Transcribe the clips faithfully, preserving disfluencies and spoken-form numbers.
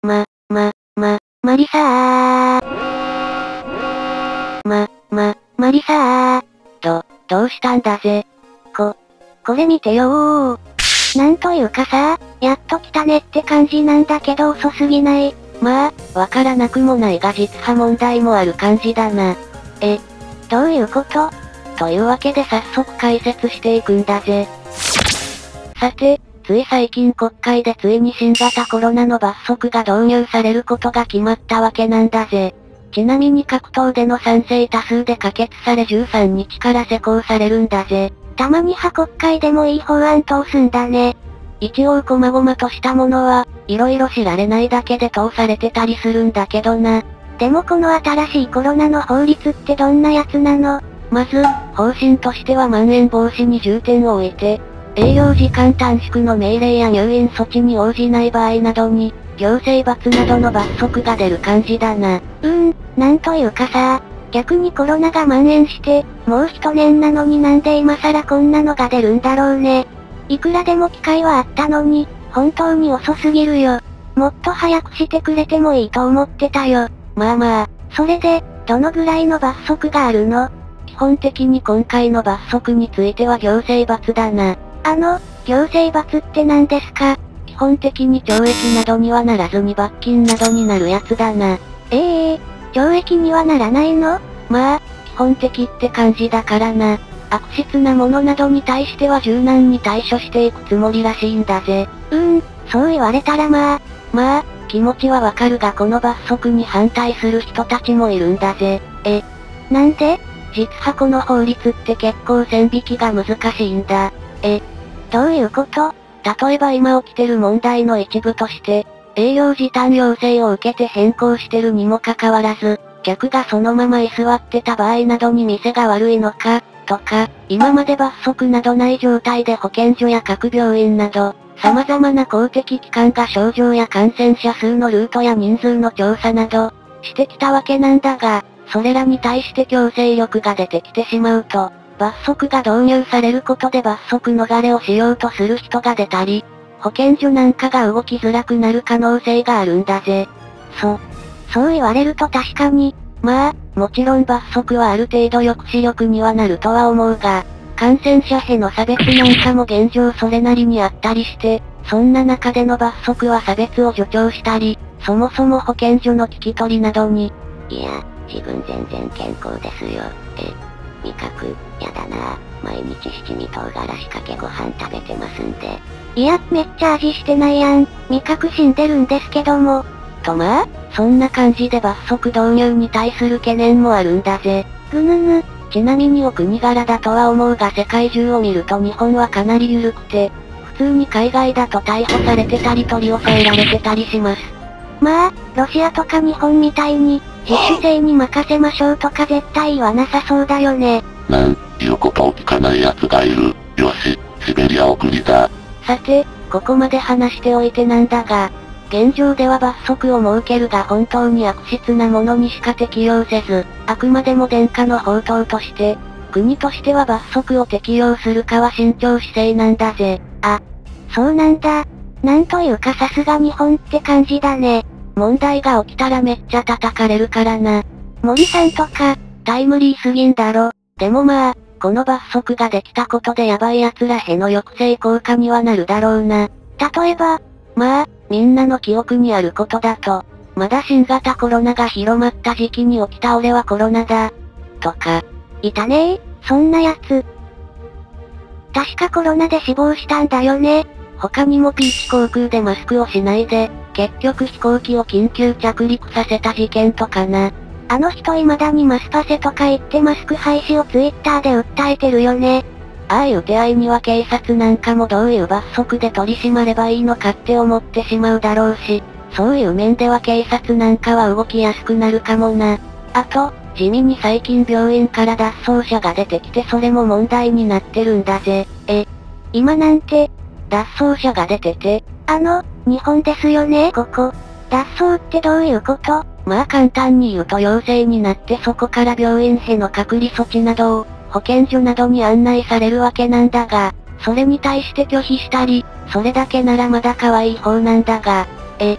ま、ま、ま、マリサー。ま、ま、マリサー。ど、どうしたんだぜ。こ、これ見てよー。なんというかさ、やっと来たねって感じなんだけど遅すぎない？ まあ、わからなくもないが実は問題もある感じだな。 え、どういうこと？ というわけで早速解説していくんだぜ。さて、つい最近国会でついに新型コロナの罰則が導入されることが決まったわけなんだぜ。ちなみに各党での賛成多数で可決されじゅうさんにちから施行されるんだぜ。 たまには国会でもいい法案通すんだね。 一応細々としたものは、色々知られないだけで通されてたりするんだけどな。 でもこの新しいコロナの法律ってどんなやつなの？ まず、方針としてはまん延防止に重点を置いて、営業時間短縮の命令や入院措置に応じない場合などに、行政罰などの罰則が出る感じだな。 うーん、なんというかさ、逆にコロナが蔓延して、もう一年なのになんで今更こんなのが出るんだろうね。いくらでも機会はあったのに、本当に遅すぎるよ。もっと早くしてくれてもいいと思ってたよ。 まあまあ、 それで、どのぐらいの罰則があるの？ 基本的に今回の罰則については行政罰だな。 あの、行政罰って何ですか？ 基本的に懲役などにはならずに罰金などになるやつだな。 ええー、懲役にはならないの？ まあ、基本的って感じだからな。悪質なものなどに対しては柔軟に対処していくつもりらしいんだぜ。 うーん、そう言われたらまあ、 まあ、気持ちはわかるがこの罰則に反対する人たちもいるんだぜ。 え、なんで？ 実はこの法律って結構線引きが難しいんだ。 え、どういうこと？ 例えば今起きてる問題の一部として、営業時短要請を受けて変更してるにもかかわらず、客がそのまま居座ってた場合などに店が悪いのか、とか、今まで罰則などない状態で保健所や各病院など、様々な公的機関が症状や感染者数のルートや人数の調査など、してきたわけなんだが、それらに対して強制力が出てきてしまうと、罰則が導入されることで罰則逃れをしようとする人が出たり、保健所なんかが動きづらくなる可能性があるんだぜ。 そ、そう言われると確かに、 まあ、もちろん罰則はある程度抑止力にはなるとは思うが、感染者への差別なんかも現状それなりにあったりして、そんな中での罰則は差別を助長したり、そもそも保健所の聞き取りなどに、 いや、自分全然健康ですよ。え、味覚、やだな。毎日七味唐辛子かけご飯食べてますんで。 いや、めっちゃ味してないやん。味覚死んでるんですけども。 とまあ、そんな感じで罰則導入に対する懸念もあるんだぜ。 ぐぬぬ。 ちなみにお国柄だとは思うが世界中を見ると日本はかなり緩くて、普通に海外だと逮捕されてたり取り押さえられてたりします。 まあ、ロシアとか日本みたいに、自主性に任せましょうとか絶対言わなさそうだよね。 なん、言うことを聞かない奴がいる。よし、シベリア送りだ。 さて、ここまで話しておいてなんだが、現状では罰則を設けるが本当に悪質なものにしか適用せず、あくまでも殿下の宝刀として、国としては罰則を適用するかは慎重姿勢なんだぜ。 あ、そうなんだ。なんというかさすが日本って感じだね。 問題が起きたらめっちゃ叩かれるからな。 森さんとか、 タイムリーすぎんだろ。でもまあ、この罰則ができたことでヤバい奴らへの抑制効果にはなるだろうな。 例えば、 まあ、みんなの記憶にあることだと、まだ新型コロナが広まった時期に起きた俺はコロナだ。とか、 いたねー、そんなやつ。確かコロナで死亡したんだよね。 他にもピーチ航空でマスクをしないで、結局飛行機を緊急着陸させた事件とかな。 あの人未だにマスパセとか言ってマスク廃止をツイッターで訴えてるよね。 ああいう手合いには警察なんかもどういう罰則で取り締まればいいのかって思ってしまうだろうし、そういう面では警察なんかは動きやすくなるかもな。あと、地味に最近病院から脱走者が出てきてそれも問題になってるんだぜ。 え、今なんて、 脱走者が出てて、 あの、日本ですよねここ。脱走ってどういうこと？ まあ簡単に言うと陽性になってそこから病院への隔離措置などを、保健所などに案内されるわけなんだが、それに対して拒否したり、それだけならまだ可愛い方なんだが、 え、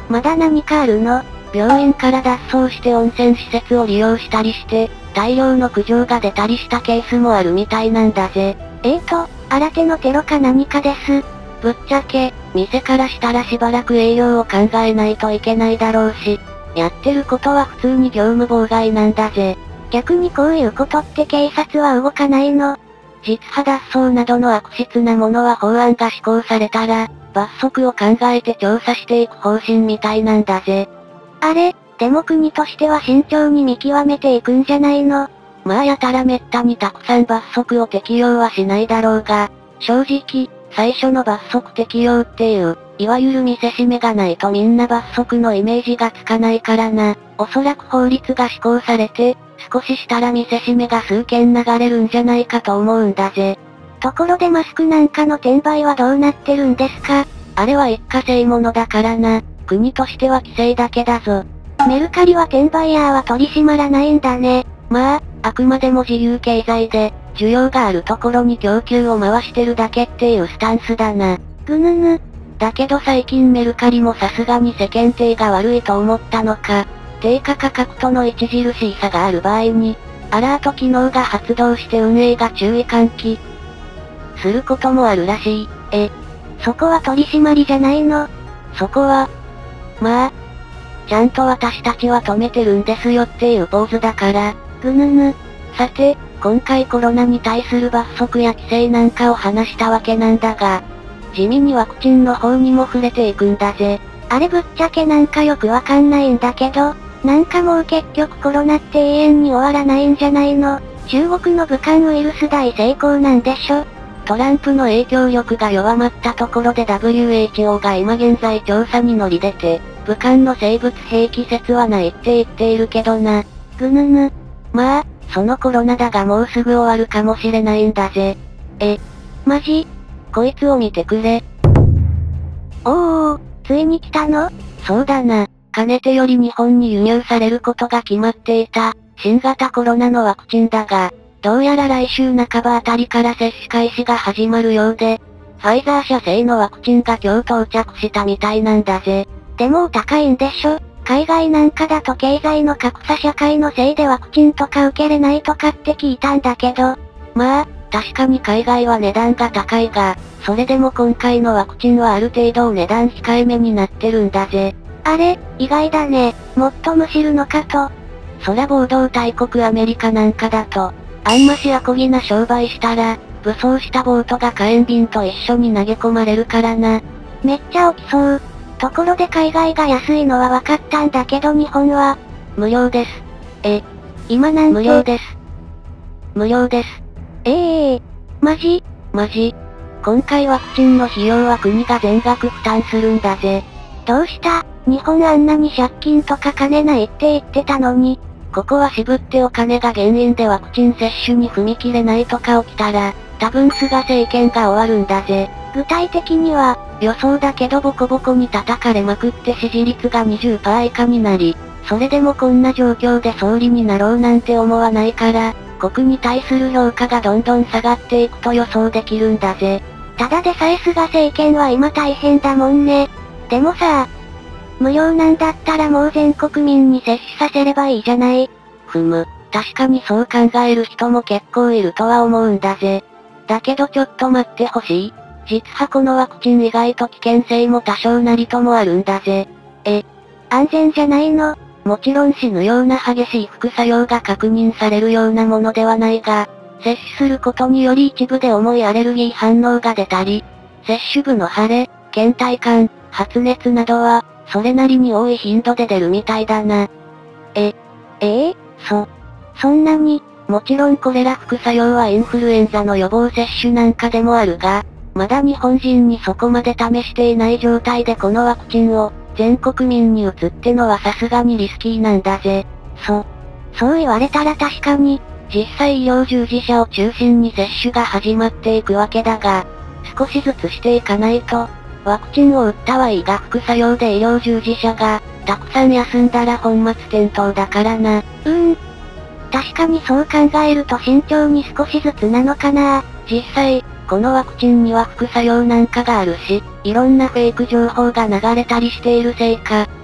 まだ何かあるの？ 病院から脱走して温泉施設を利用したりして、大量の苦情が出たりしたケースもあるみたいなんだぜ。 えーと、新手のテロか何かです。 ぶっちゃけ、店からしたらしばらく営業を考えないといけないだろうし、やってることは普通に業務妨害なんだぜ。 逆にこういうことって警察は動かないの？ 実派脱走などの悪質なものは法案が施行されたら、罰則を考えて調査していく方針みたいなんだぜ。 あれ、でも国としては慎重に見極めていくんじゃないの？ まあやたらめったにたくさん罰則を適用はしないだろうが、正直、最初の罰則適用っていう、いわゆる見せしめがないとみんな罰則のイメージがつかないからな。おそらく法律が施行されて、少ししたら見せしめが数件流れるんじゃないかと思うんだぜ。 ところでマスクなんかの転売はどうなってるんですか？ あれは一過性ものだからな。国としては規制だけだぞ。 メルカリは転売ヤーは取り締まらないんだね。 まあ、あくまでも自由経済で、需要があるところに供給を回してるだけっていうスタンスだな。 ぐぬぬ。 だけど最近メルカリもさすがに世間体が悪いと思ったのか、低価価格との著しい差がある場合に、アラート機能が発動して運営が注意喚起することもあるらしい。 え、そこは取り締まりじゃないの？ そこは、まあ、ちゃんと私たちは止めてるんですよっていうポーズだから。 ぐぬぬ。 さて、今回コロナに対する罰則や規制なんかを話したわけなんだが、地味にワクチンの方にも触れていくんだぜ。 あれぶっちゃけなんかよくわかんないんだけど、なんかもう結局コロナって永遠に終わらないんじゃないの？中国の武漢ウイルス大成功なんでしょ？ トランプの影響力が弱まったところで ダブリューエイチオー が今現在調査に乗り出て、武漢の生物兵器説はないって言っているけどな。 ぐぬぬ。 まあ、そのコロナだがもうすぐ終わるかもしれないんだぜ。 え、マジ？ こいつを見てくれ。 おー、ついに来たの？ そうだな。かねてより日本に輸入されることが決まっていた、新型コロナのワクチンだが、どうやら来週半ばあたりから接種開始が始まるようで、ファイザー社製のワクチンが今日到着したみたいなんだぜ。 でもお高いんでしょ？海外なんかだと経済の格差社会のせいでワクチンとか受けれないとかって聞いたんだけど。 まあ、確かに海外は値段が高いが、それでも今回のワクチンはある程度お値段控えめになってるんだぜ。 あれ、意外だね。もっとむしるのかと。 そら暴動大国アメリカなんかだと、あんましアコギな商売したら、武装したボートが火炎瓶と一緒に投げ込まれるからな。 めっちゃ起きそう。ところで海外が安いのは分かったんだけど日本は、 無料です。 え、今なんて無料です。無料です。 ええー、マジ？ マジ。今回ワクチンの費用は国が全額負担するんだぜ。 どうした？日本あんなに借金とか金ないって言ってたのに。 ここは渋ってお金が原因でワクチン接種に踏み切れないとか起きたら、多分菅政権が終わるんだぜ。 具体的には、 予想だけどボコボコに叩かれまくって支持率が にじゅっパーセント 以下になり、それでもこんな状況で総理になろうなんて思わないから、国に対する評価がどんどん下がっていくと予想できるんだぜ。 ただでさえ菅政権は今大変だもんね。でもさ、無料なんだったらもう全国民に接種させればいいじゃない。 ふむ、確かにそう考える人も結構いるとは思うんだぜ。だけどちょっと待ってほしい。実はこのワクチン意外と危険性も多少なりともあるんだぜ。 え、安全じゃないの？ もちろん死ぬような激しい副作用が確認されるようなものではないが、接種することにより一部で重いアレルギー反応が出たり、接種部の腫れ、倦怠感、発熱などは、それなりに多い頻度で出るみたいだな。 え、ええー、 そ、 そんなに、 もちろんこれら副作用はインフルエンザの予防接種なんかでもあるが、まだ日本人にそこまで試していない状態でこのワクチンを、全国民に打つってのはさすがにリスキーなんだぜ。 そ、そう言われたら確かに、 実際医療従事者を中心に接種が始まっていくわけだが、少しずつしていかないと、ワクチンを打ったはいいが副作用で医療従事者が、たくさん休んだら本末転倒だからな。 うーん。確かにそう考えると慎重に少しずつなのかな。 実際、このワクチンには副作用なんかがあるし、いろんなフェイク情報が流れたりしているせいか、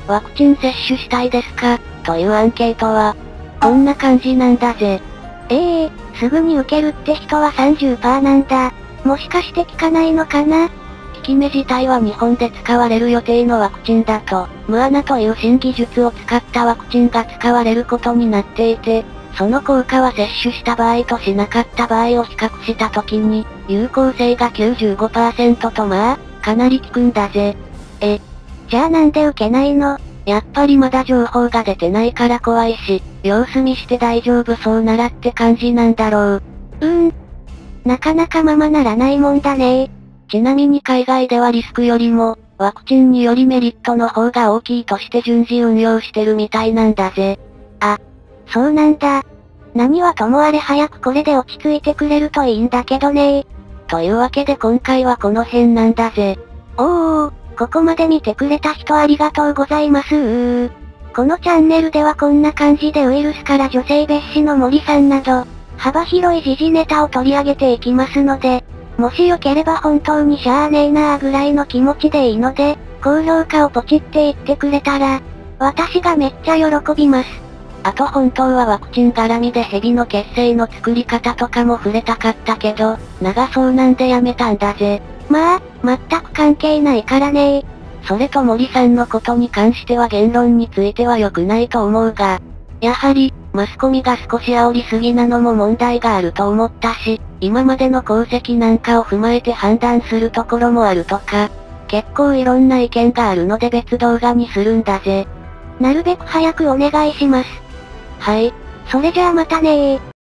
ワクチン接種したいですかというアンケートは、こんな感じなんだぜ。 ええー、すぐに受けるって人は さんじゅっパーセント なんだ。もしかして効かないのかな？効き目自体は日本で使われる予定のワクチンだと、ムアナという新技術を使ったワクチンが使われることになっていて、その効果は接種した場合としなかった場合を比較した時に、有効性が きゅうじゅうごパーセント とまあ、かなり効くんだぜ。 え、じゃあなんで受けないの？ やっぱりまだ情報が出てないから怖いし、様子見して大丈夫そうならって感じなんだろう。 うーん。なかなかままならないもんだね。 ちなみに海外ではリスクよりも、ワクチンによりメリットの方が大きいとして順次運用してるみたいなんだぜ。 あ、そうなんだ。何はともあれ早くこれで落ち着いてくれるといいんだけどね。 というわけで今回はこの辺なんだぜ。 おー、ここまで見てくれた人ありがとうございますー。このチャンネルではこんな感じでウイルスから女性蔑視の森さんなど、幅広い時事ネタを取り上げていきますので、もしよければ本当にしゃーねーなーぐらいの気持ちでいいので、高評価をポチっていってくれたら、私がめっちゃ喜びます。 あと本当はワクチン絡みで蛇の血清の作り方とかも触れたかったけど、長そうなんでやめたんだぜ。 まあ、全く関係ないからねー。 それと森さんのことに関しては言論については良くないと思うが、やはり、マスコミが少し煽りすぎなのも問題があると思ったし、今までの功績なんかを踏まえて判断するところもあるとか、結構いろんな意見があるので別動画にするんだぜ。 なるべく早くお願いします。 はい。 それじゃあまたねー。